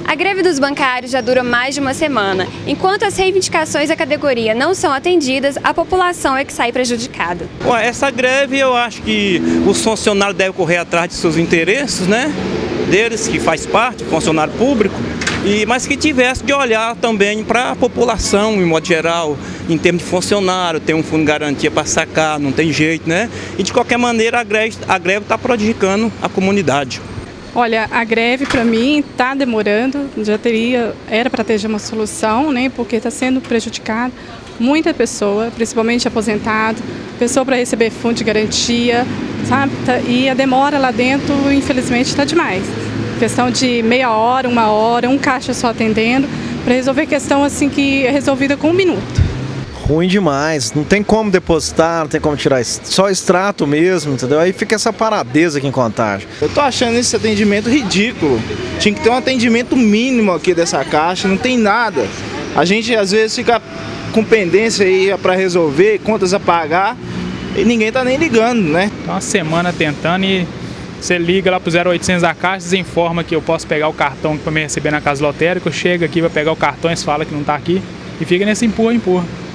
A greve dos bancários já dura mais de uma semana. Enquanto as reivindicações da categoria não são atendidas, a população é que sai prejudicada. Essa greve, eu acho que os funcionários devem correr atrás de seus interesses, né? Deles, que faz parte, funcionário público, mas que tivesse de olhar também para a população, em modo geral, em termos de funcionário, tem um fundo de garantia para sacar, não tem jeito, né? E de qualquer maneira a greve está prejudicando a comunidade. Olha, a greve para mim está demorando, era para ter já uma solução, né? Porque está sendo prejudicado muita pessoa, principalmente aposentado, pessoa para receber fundo de garantia, sabe? E a demora lá dentro, infelizmente, está demais. Questão de meia hora, uma hora, um caixa só atendendo, para resolver questão assim que é resolvida com 1 minuto. Ruim demais, não tem como depositar, não tem como tirar, só extrato mesmo, entendeu? Aí fica essa paradeza aqui em Contagem. Eu tô achando esse atendimento ridículo. Tinha que ter um atendimento mínimo aqui dessa caixa, não tem nada. A gente às vezes fica com pendência aí para resolver, contas a pagar, e ninguém tá nem ligando, né? Uma semana tentando e você liga lá pro 0800 da Caixa, informa que eu posso pegar o cartão para me receber na casa lotérica, eu chego aqui para pegar o cartão, eles falam que não tá aqui e fica nesse empurra.